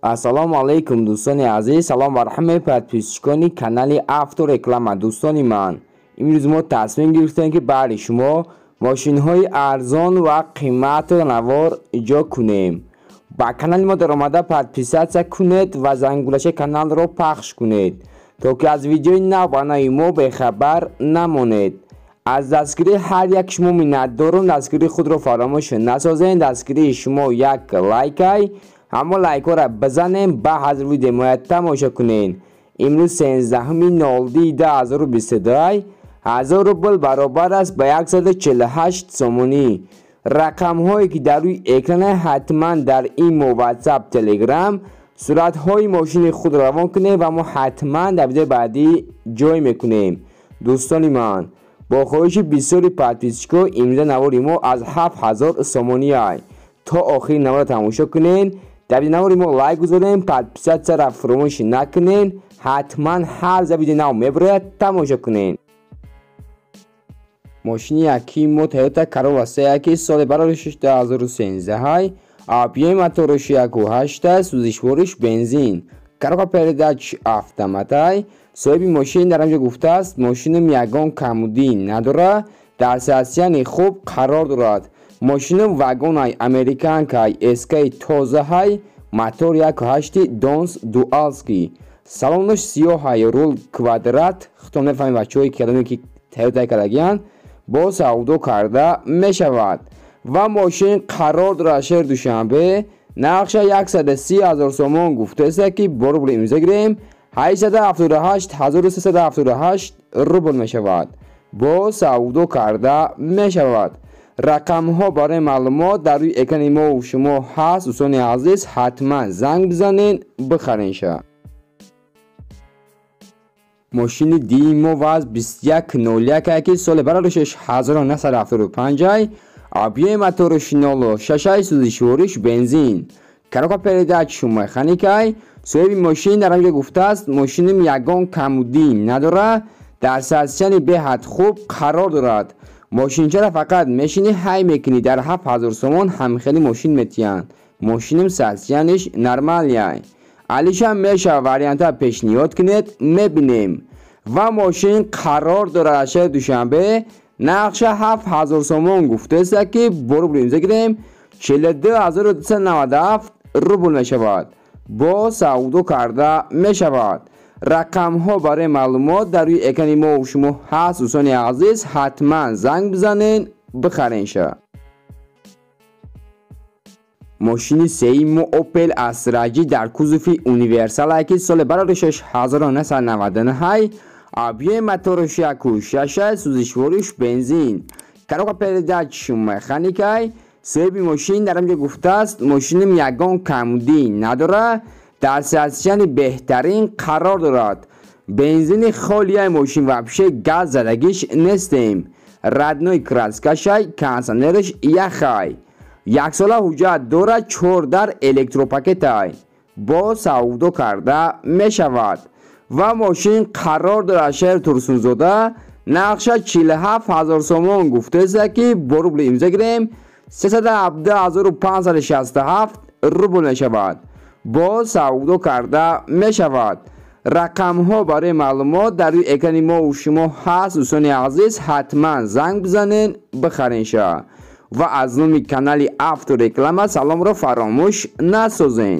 ассалому алайкум дӯстони азиз, салом ва раҳмат подписчикони канали Автореклама. Дӯстони ман, имрӯз мо тасмим гирифтем ки баъди шумо мошинҳои арзон ва қиматнавор иҷо кунем. ба канали мо даромада подписатсия кунед ва зангулашаи каналро пахш кунед, то ки аз видеои нав ба нави мо бехабар намонед. аз дастгирии ҳар як шумо миннатдорам. Дастгирии худро фаромӯш насозед. дастгирии шумо як лайкай. ҳамо лайкҳоро бизанем, ба ҳазр видео ҳамоят тамоша кунед. имрӯз 13-10-2022 1000 рубл баробар аст ба 148 сомонӣ. рақамҳое ки дар рӯи экрана ҳатман дар имо, ватсап, телеграм суратҳои мошини худро равон кунед ва мо ҳатман дар видеои баъдӣ ҷой мекунем. дӯстони ман, бо хоҳиши бисёри подписчико имрӯза навори мо аз 7000 сомонӣ ай. то охири навора тамошо кунед. дар навори мо лайк гузорем, подписатсияро фаромӯш накунед. ҳатман ҳар за видео нав мебарояд тамошо кунед. мошини якии мо Toyota Corolla C1 соли бароришаш 2013 объем моториш 1.8, сӯзишвориш бензин, коробка передач автоматай. соҳиби мошин дар ҳамҷо гуфтааст мошинам ягон камудӣ надорад, дар соатсияни хуб қарор дорад. мошинам вагонай американкай эскаи тозаҳай, мотор 1.8 Dons дуалски, салонаш сиёҳай, рул квадрат. хитон мефаҳмед бачаҳои калоне ки Toyota карагиян бо савдо карда мешавад ва мошин қарор дорад. шаҳри душанбе, нақша 130,000 сомон гуфтааст ки бо рубли имзо гирем 878,378 рубл мешавад, бо савдо карда мешавад. рақамҳо барои маълумот дар рӯи экрани мо шумо ҳаст. дӯстони азиз, ҳатман занг бизанед, бихаренша. мошини Dimo Vaz 2101 ки соли бароришаш 1975, объем моториш 0.6, сӯзишвориш бензин, коробка передач механикай. соҳиби мошин дар ҳамҷо гуфтааст мошинам ягон камудӣ надорад, дар соатсияни беҳад хуб қарор дорад. мошинчаро фақат мешини ҳай мекунӣ, дар 7000 сомон ҳамхели мошин метиҳанд. мошинам соатсияниш нормалияй. алиша меша варианта пешниҳод кунед, мебинем. ва мошин қарор дорад. аз шаҳри душанбе, нақша 7000 сомон гуфтааст ки бо рубли имзо гирем 42297 рубл мешавад, бо савдо карда мешавад. рақамҳо барои маълумот дар рӯи экрани мо шумо ҳаст. дӯстони азиз, ҳатман занг бизанед, бихаренша. мошини сеи мо Opel Astra-G дар кузуфи универсала ки соли бароришаш 1999, объем моториш 1.6, сӯзишвориш бензин, коробка передач механикай. соҳиби мошин дар ҳамҷо гуфтааст мошинам ягон камудӣ надорад, дар соатсияни беҳтарин қарор дорад. бензини холияй мошин вабше газ задагиш нестем. раднои краскашай, кондитсионериш яхай. яксола ҳуҷҷат дорад, 4 дар электропакетай, бо савдо карда мешавад. ва мошин қарор дорад. шаҳри Турсунзода, нақша 47000 сомон гуфтааст ки бо рубли имзо гирем 312567 рубл мешавад, бо савдо карда мешавад. рақамҳо барои маълумот дар рӯи экрани мо шумо ҳаст. дӯстони азиз, ҳатман занг бизанед, бихаренша. ва аз номи канали Автореклама саломро фаромӯш насозед.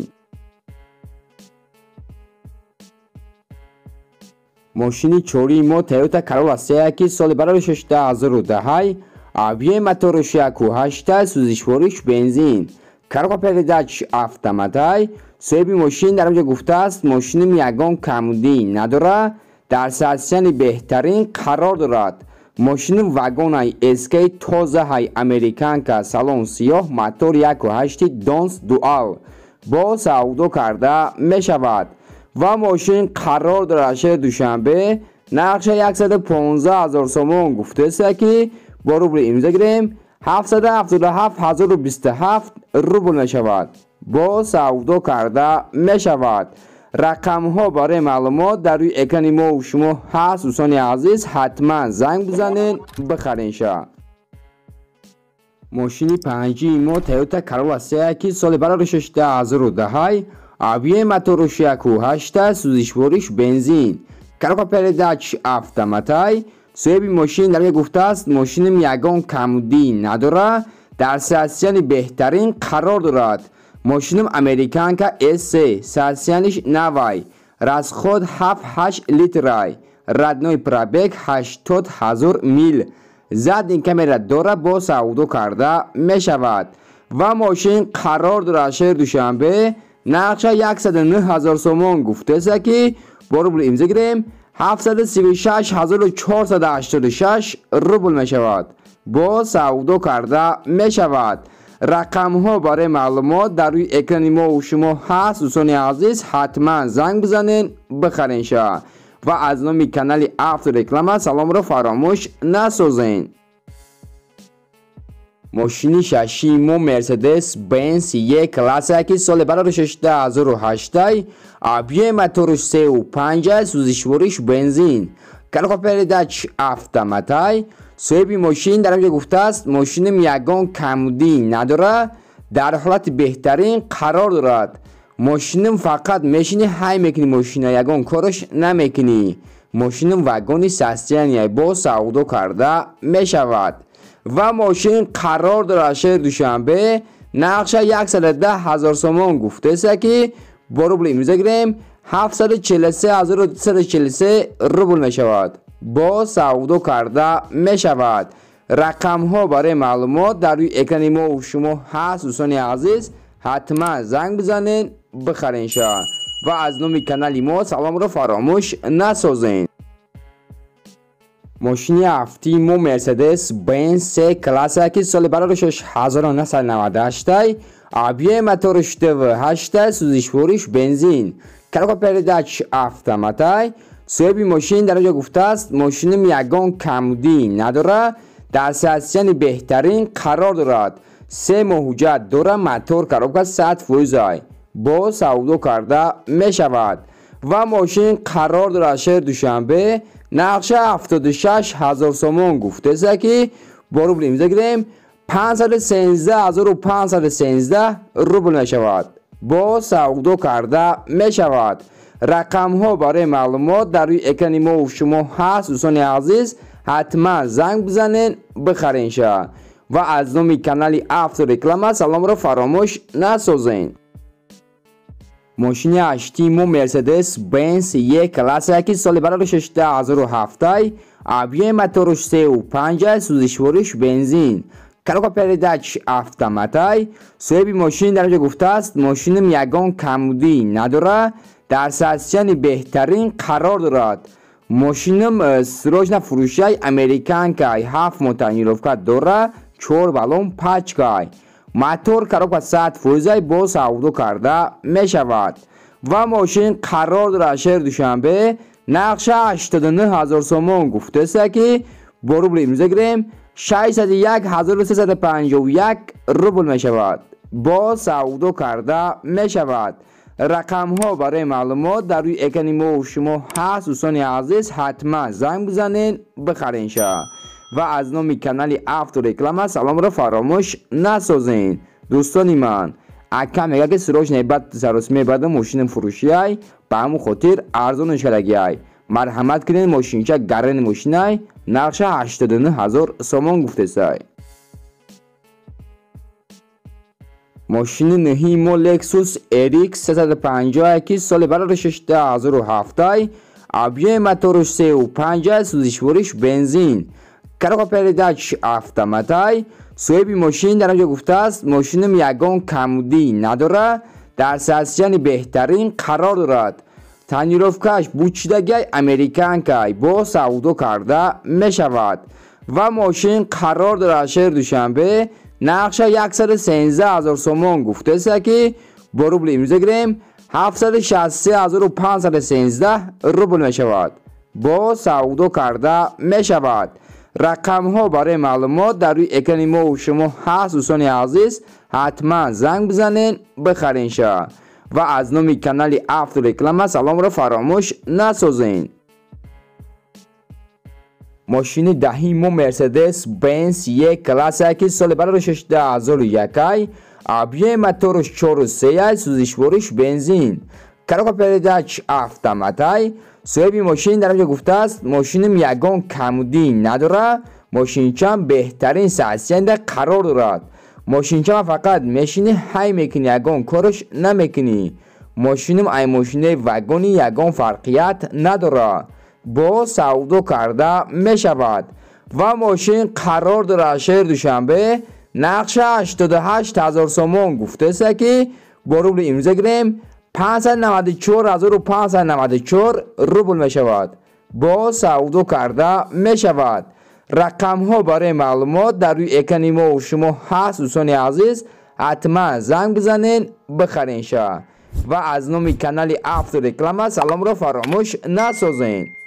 мошини чории мо Toyota Corolla C1 соли бароришаш 2010, объем моториш 1.8, сӯзишвориш бензин, коробка передач автоматай. соҳиби мошин дар ҳамҷо гуфтааст мошинам ягон камудӣ надорад, дар соатсияни беҳтарин қарор дорад. мошинам вагонай эскаи тозаҳай американка, салон сиёҳ, мотор 1.8 Dons дуал, бо савдо карда мешавад. ва мошин қарор дорад. аз шаҳри душанбе, нақша 115000 сомон гуфтааст ки бо рубли имзо гирем 777027 рубл мешавад, бо савдо карда мешавад. рақамҳо барои маълумот дар рӯи экрани мо шумо ҳаст. дӯстони азиз, ҳатман занг бизанед, бихаренша. мошини панҷии мо Toyota Corolla C1 соли бароришаш 2010, Avie motorش 1.8 سوزشوارش بنزین. کارکا پرداچ автоматای. صاحب ماشین در گفته است ماشینم یگان کمودی نداره، در ساسیان بهترین قرار دارد. ماشینم امریکان که S3 ساسیانش نوای، رازخود 7-8 لیترای، ردنوی پرابگ 80,000 میل، زد این کامرا داره با سعودو کرده می شود و ماشین قرار داره شهر دوشنبه. نقشه 109,000 سومون گفته است که برو امضا گیریم 736,486 روبل می شود با سعودو کرده می شود. رقم ها برای معلومات در روی اکران ما و شما هست. دوستان عزیز حتما زنگ بزنین بخرین شا و از نام کانال افت رکلام سلام را فراموش نسازین. ماشین شاشیمو مرسدس بنز یک کلاسیک سال برابرش 2008 آبیه موتورش 3.5 سوزشوارش بنزین. کارکا پرداچ автоматای. صاحب ماشین در اینجا گفته است ماشینم یگان کمودی نداره، در حالت بهترین قرار دارد. ماشینم فقط میشینی های میکنی، ماشین یگان کارش نمیکنی. ماشینم وگانی ساستیانی با سعودو کرده میشود و ماشین قرار داره شهر دوشنبه. نقشه 110,000 سومون گفته است که برو امضا گیریم 743,243 روبل می شود با سعودو کرده می شود. رقم ها برای معلومات در روی اکران ما و شما هست. دوستان عزیز حتما زنگ بزنین بخرین شا و از نام کانال ما سلام را فراموش نسازین. ماشین افتیمو مرسدس بنز 3 کلاسیک سال برابرش 1998 آبیه موتورش 2.8 سوزشوارش بنزین. کارکا پرداچ автоматای. صاحب ماشین در اینجا گفته است ماشینم یگان کمودی نداره، در ساسیان بهترین قرار دارد. 3 ماه حجت داره، موتور کارکا 100% با سعودو کرده می شود و ماشین قرار داره شهر دوشنبه. نقشه 76,000 سومون گفته است که برو امضا گیریم 513,513 روبل می شود با سعودو کرده می شود. رقم ها برای معلومات در روی اکران ما و شما هست. دوستان عزیز حتما زنگ بزنین بخرین شا و از نام کانال افت رکلام سلام را فراموش نسازین. ماشین اشتیمو مرسدس بنز یک کلاسیک سال برابرش 2007 آبیه موتورش 3.5 سوزشوارش بنزین. کارکا پرداچ автоматای. صاحب ماشین در اینجا گفته است ماشینم یگان کمودی نداره، در ساسیان بهترین قرار دارد. ماشینم سروجنا فروشای امریکان که 7 موتور داره، 4 بالون پاچکای. موتور کارکا 100% با سعودو کرده می شود و ماشین قرار داره شهر دوشنبه. نقشه 89,000 سومون گفته است که برو امضا گیریم 601,351 روبل می شود با سعودو کرده می شود. رقم ها برای معلومات در روی اکران ما و شما هست. دوستان عزیز حتما زنگ بزنین بخرین شا و از نام کانال افت رکلام سلام را فراموش نسازین. دوستان من اکم میگه که سروش نبات سرسمه بعد ماشین فروشی های به همون خاطر ارزانش کردگی های مرحمت کنین. ماشین چه گرن ماشین های نقشه 89,000 سومون گفته سای. ماشین نهیمو لکسوس RX 350 سال برابرش 2007 آبیه موتورش 3.5 سوزشوارش بنزین. کارکا پرداچ автоматای. صاحب ماشین در اینجا گفته است ماشینم یگان کمودی نداره، در ساسیان بهترین قرار دارد. تانیروفکاش بوچیدگی امریکان که با سعودو کرده می شود و ماشین قرار داره شهر دوشنبه. نقشه 113,000 سومون گفته است که برو امضا گیریم 763,513 روبل می شود با سعودو کرده می شود. رقم ها برای معلومات در روی اکران ما و شما هست. دوستان عزیز حتما زنگ بزنین بخرین شا و از نام کانال افت رکلام سلام را فراموش نسازین. ماشین دهیمو مرسدس بنز یک کلاسیک سال برابرش 2001 объем моторуш 4.3 сӯзишвориш бензин. карока передач автоматай. соҳиби мошин дар инҷо гуфтааст мошинам ягон камудӣ надорад, мошинчаам беҳтарин состояние қарор дорад. мошинчаам фақат мешини ҳай мекунӣ, ягон кораш намекунӣ. мошинам ай мошинаи вагони ягон фарқият надорад, бо савдо карда мешавад ва мошин қарор дорад шаҳри Душанбе. нақша 88 000 сомон гуфтааст ки бо рубли имрӯза гирем 594,594 рубл мешавад, бо савдо карда мешавад. рақамҳо барои маълумот дар рӯи экрани мо шумо ҳаст. дӯстони азиз, ҳатман занг бизанен бихарин ша ва аз номи канали автореклама саломро фаромӯш насозен.